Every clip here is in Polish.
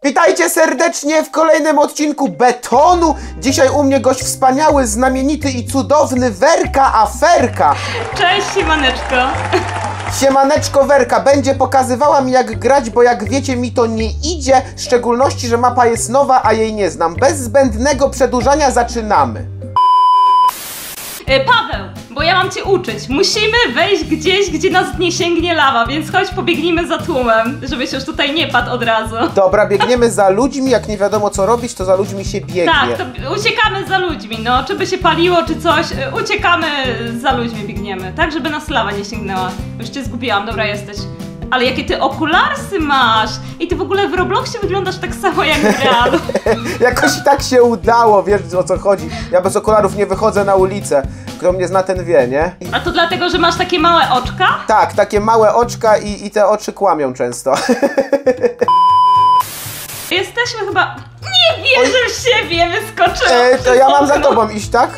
Witajcie serdecznie w kolejnym odcinku Betonu. Dzisiaj u mnie gość wspaniały, znamienity i cudowny Werka Aferka. Cześć, siemaneczko. Siemaneczko Werka będzie pokazywała mi jak grać, bo jak wiecie mi to nie idzie, w szczególności, że mapa jest nowa, a jej nie znam. Bez zbędnego przedłużania zaczynamy. Paweł, bo ja mam cię uczyć. Musimy wejść gdzieś, gdzie nas nie sięgnie lawa, więc chodź pobiegnijmy za tłumem, żebyś już tutaj nie padł od razu. Dobra, biegniemy za ludźmi, jak nie wiadomo co robić, to za ludźmi się biegnie. Tak, to uciekamy za ludźmi, no, czy by się paliło, czy coś, uciekamy za ludźmi, biegniemy, tak, żeby nas lawa nie sięgnęła. Już cię zgubiłam, dobra jesteś. Ale jakie ty okularsy masz! I ty w ogóle w Robloxie wyglądasz tak samo jak w realu. Jakoś i tak się udało, wiesz o co chodzi. Ja bez okularów nie wychodzę na ulicę. Kto mnie zna, ten wie, nie? A to dlatego, że masz takie małe oczka? Tak, takie małe oczka i te oczy kłamią często. Jesteśmy chyba... Nie wierzę w siebie, wyskoczyłam to ja mam za tobą iść, tak?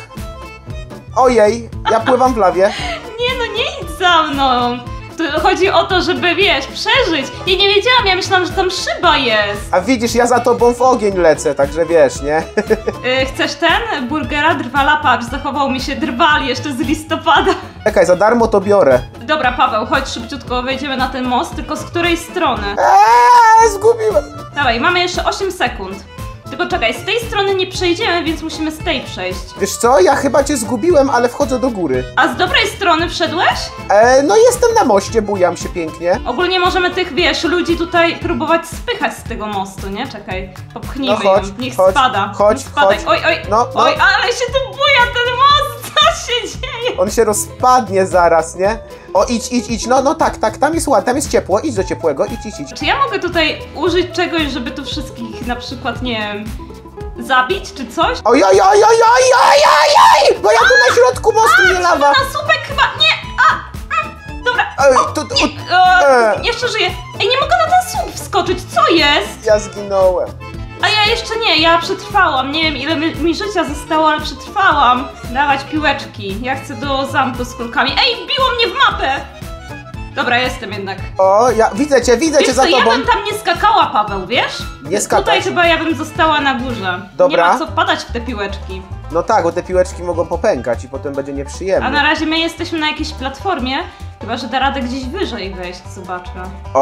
Ojej, ja pływam w lawie. Nie no, nie idź za mną. Tu chodzi o to, żeby, wiesz, przeżyć. Ja nie wiedziałam, ja myślałam, że tam szyba jest. A widzisz, ja za tobą w ogień lecę, także wiesz, nie? Chcesz ten? Burgera, drwala, patrz, zachował mi się drwal jeszcze z listopada. Czekaj, za darmo to biorę. Dobra, Paweł, chodź szybciutko, wejdziemy na ten most, tylko z której strony? Zgubiłem. Dawaj, mamy jeszcze 8 sekund. Tylko czekaj, z tej strony nie przejdziemy, więc musimy z tej przejść. Wiesz co, ja chyba cię zgubiłem, ale wchodzę do góry. A z dobrej strony wszedłeś? No jestem na moście, bujam się pięknie. Ogólnie możemy tych, wiesz, ludzi tutaj próbować spychać z tego mostu, nie? Czekaj, popchnijmy chodź, ją, niech chodź, spada. chodź, spadaj. chodź. Oj, No. oj, ale się tu buja ten most, co się dzieje? On się rozpadnie zaraz, nie? O, idź, no tak, tam jest ładnie, tam jest ciepło, idź do ciepłego, idź. Czy ja mogę tutaj użyć czegoś, żeby tu wszystkich na przykład, nie wiem, zabić czy coś? Oj, bo ja tu na środku mostu nie lawa. Na słupek chyba, nie, dobra, jeszcze żyję. Ej, nie mogę na ten słup wskoczyć, co jest? Ja zginąłem. A ja jeszcze nie, ja przetrwałam, nie wiem ile mi życia zostało, ale przetrwałam. Dawać piłeczki, ja chcę do zamku z kulkami. Ej, wbiło mnie w mapę! Dobra, jestem jednak. O, ja widzę cię za tobą. Ja bym tam nie skakała, Paweł, wiesz? Nie skakać. Tutaj chyba ja bym została na górze. Dobra. Nie ma co wpadać w te piłeczki. No tak, bo te piłeczki mogą popękać i potem będzie nieprzyjemnie. A na razie my jesteśmy na jakiejś platformie, chyba że da radę gdzieś wyżej wejść, zobaczę.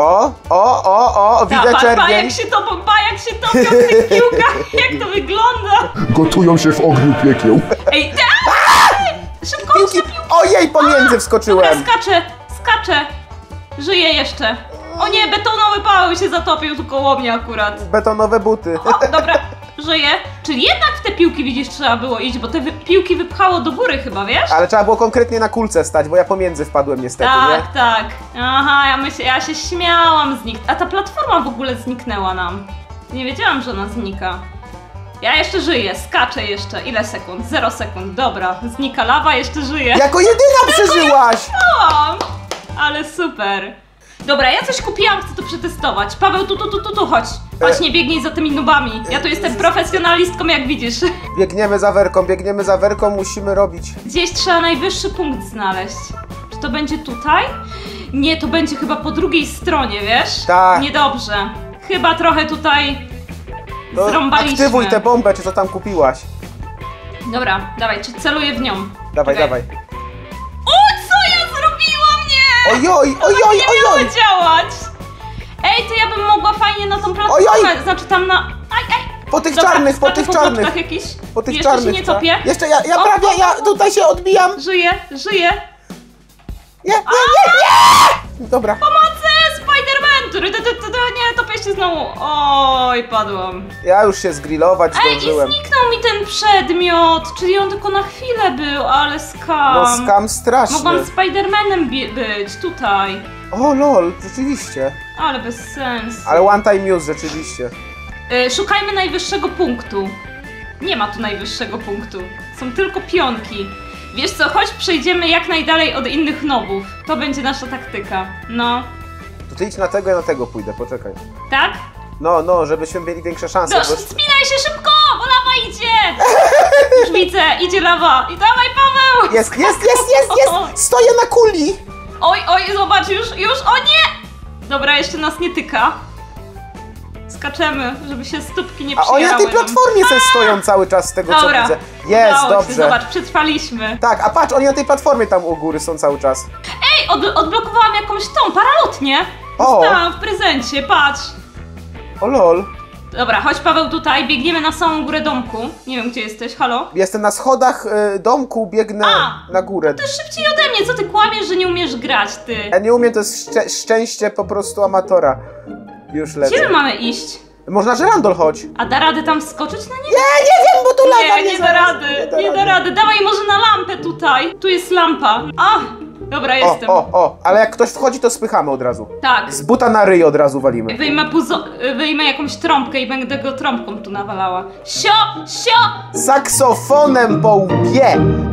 Widzę czerwień. Pa jak się topią w tych piłkach, jak to wygląda. Gotują się w ogniu piekieł. Ej, szybko, Piłki. Ojej, pomiędzy wskoczyłem. Dobra, skaczę. Żyję jeszcze. O nie, betonowy Paweł się zatopił tu koło mnie akurat. Betonowe buty. O, dobra, żyję. Czyli jednak w te piłki, widzisz, trzeba było iść, bo te piłki wypchało do góry chyba, wiesz? Ale trzeba było konkretnie na kulce stać, bo ja pomiędzy wpadłem niestety, nie? Tak. Aha, ja się śmiałam z nich. A ta platforma w ogóle zniknęła nam. Nie wiedziałam, że ona znika. Ja jeszcze żyję, skaczę jeszcze. Ile sekund? 0 sekund. Dobra, znika lawa, jeszcze żyję. Jako jedyna przeżyłaś! Ale super. Dobra, ja coś kupiłam, chcę to przetestować. Paweł, tu, chodź. Chodź, nie biegnij za tymi nubami. Ja tu jestem profesjonalistką, jak widzisz. Biegniemy za werką, musimy robić. Gdzieś trzeba najwyższy punkt znaleźć. Czy to będzie tutaj? Nie, to będzie chyba po drugiej stronie, wiesz? Tak. Niedobrze. Chyba trochę tutaj zrąbaliśmy. Aktywuj tę bombę, czy co tam kupiłaś. Dobra, dawaj, czy celuję w nią? Dawaj. O, co ja zrobiłam? Nie! Ojoj! Nie miało działać! Ej, to ja bym mogła fajnie na tą platformę, znaczy tam na... Po tych Dobra, czarnych, po tych po czarnych. bloczkach jakiś. Po tych Jeszcze czarnych. się nie topię. Jeszcze ja prawie, ja tutaj się odbijam. Żyję. Nie! Dobra. Pomocy! Spider-Man! Nie, topię się znowu. Oj, padłam. Ja już się zgrillować zdążyłem. Ej, i zniknął mi ten przedmiot, czyli on tylko na chwilę był, ale skam. No skam straszny. Mogłam Spider-Manem być, tutaj. O lol, rzeczywiście. Ale bez sensu. Ale one time use, rzeczywiście. Szukajmy najwyższego punktu. Nie ma tu najwyższego punktu. Są tylko pionki. Wiesz co, chodź przejdziemy jak najdalej od innych nobów. To będzie nasza taktyka. No. To ty idź na tego, ja na tego pójdę, poczekaj. Tak? No, żebyśmy mieli większe szanse. No, spinaj się szybko, bo lawa idzie! Już widzę, idzie lawa. I dawaj, Paweł! Jest! Stoję na kuli! Oj, zobacz, już, o nie! Dobra, jeszcze nas nie tyka. Skaczemy, żeby się stópki nie A przyjęły. oni na tej platformie se stoją cały czas z tego co Dobra, widzę. Jest, udało się, dobrze. Zobacz, przetrwaliśmy. Tak, a patrz, oni na tej platformie tam u góry są cały czas. Ej, odblokowałam jakąś tą paralotnię. O. Dostałam w prezencie, patrz. O lol. Dobra, chodź Paweł tutaj, biegniemy na samą górę domku. Nie wiem gdzie jesteś, halo? Jestem na schodach domku, biegnę na górę. Ty szybciej ode mnie, co ty kłamiesz, że nie umiesz grać, ty? Ja nie umiem, to jest szczęście po prostu amatora. Już lecę. Gdzie my mamy iść? Można żerandol, chodź. A da radę tam skoczyć na nie? Nie wiem, bo tu lawa Nie da rady, nie da rady. Dawaj może na lampę tutaj. Tu jest lampa. A, dobra, jestem. Ale jak ktoś wchodzi, to spychamy od razu. Tak. Z buta na ryj od razu walimy. Wyjmę jakąś trąbkę i będę go trąbką tu nawalała. Sio! Saksofonem po łbie.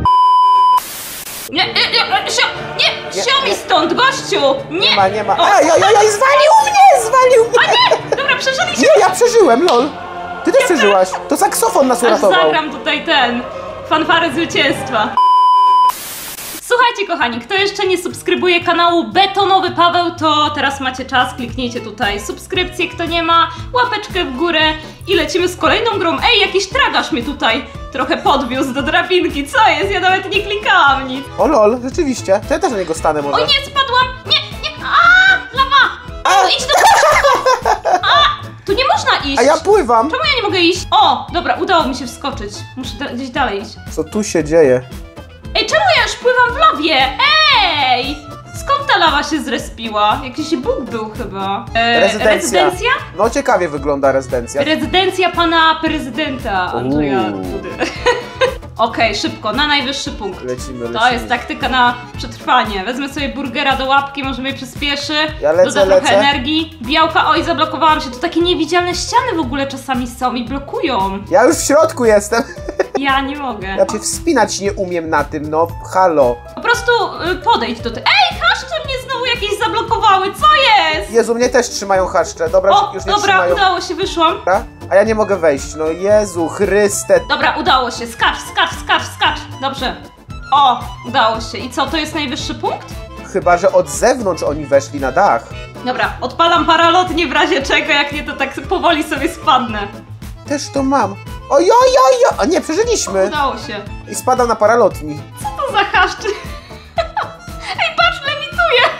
Sio mi stąd, gościu! Nie! Nie ma. O, Ej, zwalił mnie! Dobra, przeżyliśmy. Nie, ja przeżyłem, lol. Ty też przeżyłaś. To saksofon nas Aż uratował. zagram tutaj fanfarę zwycięstwa. Słuchajcie kochani, kto jeszcze nie subskrybuje kanału Betonowy Paweł, to teraz macie czas, kliknijcie tutaj subskrypcję, kto nie ma, łapeczkę w górę i lecimy z kolejną grą. Ej, jakiś tragarz mnie tutaj trochę podwiózł do drabinki, co jest? Ja nawet nie klikałam nic. O lol, rzeczywiście. To ja też na niego stanę może. O nie, spadłam! Nie! Lawa! Idź do tu nie można iść! A ja pływam. Czemu ja nie mogę iść? O, dobra, udało mi się wskoczyć. Muszę gdzieś dalej iść. Co tu się dzieje? Ej, czemu ja już pływam w lawie? Ej! Skąd ta lawa się zrespiła? Jakiś bóg był chyba. Rezydencja? No ciekawie wygląda rezydencja. Rezydencja pana prezydenta Andrzeja Uuu. Dudy. Okej, szybko, na najwyższy punkt. Lecimy. To jest taktyka na przetrwanie. Wezmę sobie burgera do łapki, może mnie przyspieszy. Ja lecę, doda trochę lecę. energii. Białka, oj, zablokowałam się. Tu takie niewidzialne ściany w ogóle czasami są i blokują. Ja już w środku jestem. Ja nie mogę. Ja się wspinać nie umiem na tym, no halo. Po prostu podejdź do tego. Ej, haszcze mnie znowu jakieś zablokowały, co jest? Jezu, mnie też trzymają haszcze. Dobra, O, już nie dobra, trzymają. udało się, wyszłam. Dobra? A ja nie mogę wejść. No Jezu Chryste. Dobra, udało się, skacz. Dobrze. O, udało się. I co, to jest najwyższy punkt? Chyba, że od zewnątrz oni weszli na dach. Dobra, odpalam paralotnię w razie czego, jak nie to tak powoli sobie spadnę. Też to mam. Ojojojo! A nie, przeżyliśmy. Udało się. I spadam na paralotni. Co to za haszczy? Ej, patrz, lewituję!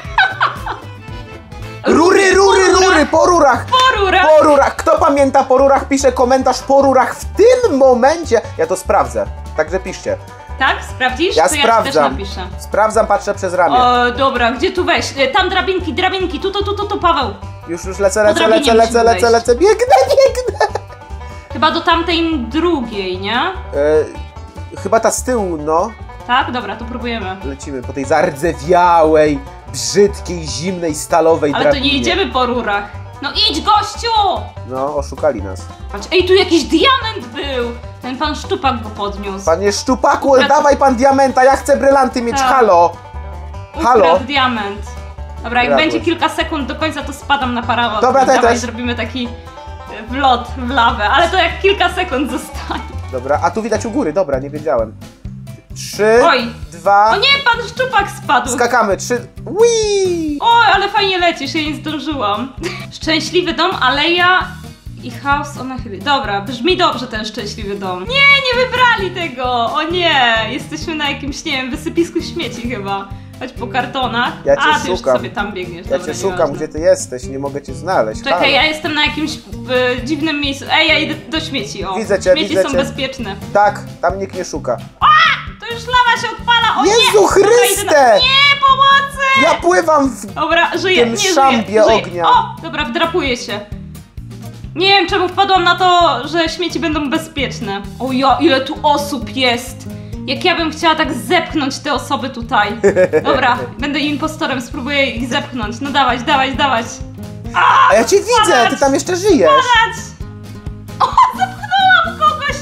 Rury, po rurach! Porura! Po rurach! Kto pamięta po rurach, pisze komentarz po rurach w tym momencie. Ja to sprawdzę. Także piszcie. Tak? Sprawdzisz? Ja to sprawdzam. Ja też napiszę. Sprawdzam, patrzę przez ramię. O, dobra, gdzie tu wejść? Tam drabinki, tu, Paweł. Już lecę, drabinie musimy wejść. biegnę. Chyba do tamtej drugiej, nie? Chyba ta z tyłu, no. Tak? Dobra, to próbujemy. Lecimy po tej zardzewiałej, brzydkiej, zimnej, stalowej Ale to drabinie. nie idziemy po rurach. No idź, gościu! No, oszukali nas. Patrz, ej, tu jakiś diament był! Ten pan Szczupak go podniósł. Panie Szczupaku, Ukradł- dawaj pan diamenta, ja chcę brylanty mieć, Tak. halo! Halo? Ukradł diament. Dobra, jak Ukradłeś. będzie kilka sekund do końca, to spadam na paralot. Dobra, Dawaj, też. zrobimy taki wlot w lawę, ale to jak kilka sekund zostanie. Dobra, a tu widać u góry, dobra, nie wiedziałem. 3, Oj. 2, O nie, pan Szczupak spadł! skakamy, 3, Wii! Oj, ale fajnie lecisz, ja nie zdążyłam. Szczęśliwy dom, aleja i house on a hill. Dobra, brzmi dobrze ten szczęśliwy dom. Nie wybrali tego! O nie! Jesteśmy na jakimś, nie wiem, wysypisku śmieci chyba. Chodź po kartonach. Ja cię A, ty już szukam. sobie tam biegniesz. Ja Dobra, cię szukam, nieważne. gdzie ty jesteś, nie mogę cię znaleźć, Czekaj, halo. ja jestem na jakimś dziwnym miejscu. Ej, ja idę do śmieci, o. Widzę cię, Śmieci widzę są cię. bezpieczne. Tak, tam nikt nie szuka. To już lawa się odpala, o nie! Jezu Dobra, Chryste! idę Nie, pomocy! Ja pływam w... Dobra, żyję, tym nie żyję, szambie żyję. ognia. O, dobra, wdrapuję się. Nie wiem, czemu wpadłam na to, że śmieci będą bezpieczne. O ja, ile tu osób jest! Jak ja bym chciała tak zepchnąć te osoby tutaj. Dobra, będę impostorem, spróbuję ich zepchnąć. No dawać. A ja cię widzę, ty tam jeszcze żyjesz. Dać! O, zepchnęłam kogoś!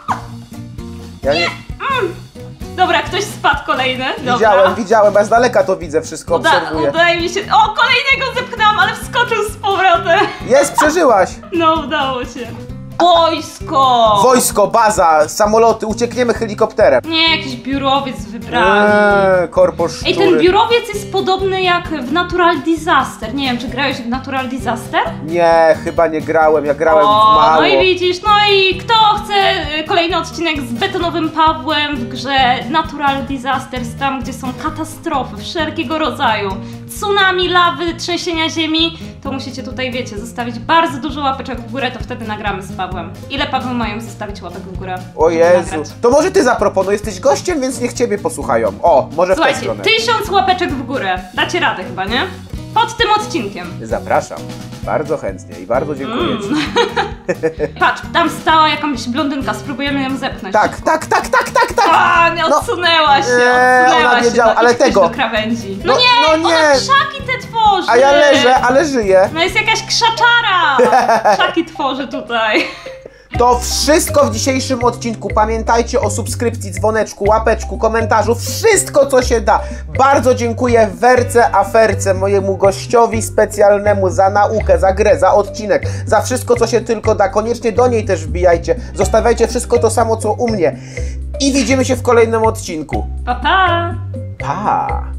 Ja nie... Dobra, ktoś spadł kolejny. Dobra. Widziałem, bo ja z daleka to widzę, wszystko obserwuję. Udaje mi się. O, kolejnego zepchnęłam, ale wskoczył z powrotem. Jest, przeżyłaś! No, udało się. Wojsko! Wojsko, baza, samoloty, uciekniemy helikopterem. Nie, jakiś biurowiec wybrali. Korpo szczury. Ej, ten biurowiec jest podobny jak w Natural Disaster. Nie wiem, czy grałeś w Natural Disaster? Nie, chyba nie grałem, ja grałem w mało. No i widzisz, no i kto chce kolejny odcinek z betonowym Pawłem w grze Natural Disasters, tam gdzie są katastrofy wszelkiego rodzaju, tsunami, lawy, trzęsienia ziemi, to musicie tutaj, wiecie, zostawić bardzo dużo łapeczek w górę, to wtedy nagramy z Pawłem. Ile Paweł mają zostawić łapek w górę? O żeby Jezu, nagrać? to może ty zaproponuj, jesteś gościem, więc niech ciebie posłuchają. O, może w tę Słuchajcie, stronę. 1000 łapeczek w górę. Dacie radę chyba, nie? Pod tym odcinkiem. Zapraszam, bardzo chętnie i bardzo dziękuję ci. Patrz, tam stała jakąś blondynka, spróbujemy ją zepchnąć. Tak. A, nie odsunęła się, odsunęła ona się. wiedziała, no, ale idź też tego. do krawędzi. No, No- nie, no nie. ona krzaki te tworzy. A ja leżę, ale żyję. No jest jakaś krzaczara. Krzaki tworzy tutaj. To wszystko w dzisiejszym odcinku. Pamiętajcie o subskrypcji, dzwoneczku, łapeczku, komentarzu, wszystko co się da. Bardzo dziękuję Werce Aferce, mojemu gościowi specjalnemu za naukę, za grę, za odcinek, za wszystko co się tylko da. Koniecznie do niej też wbijajcie. Zostawiajcie wszystko to samo co u mnie. I widzimy się w kolejnym odcinku. Pa, pa. Pa!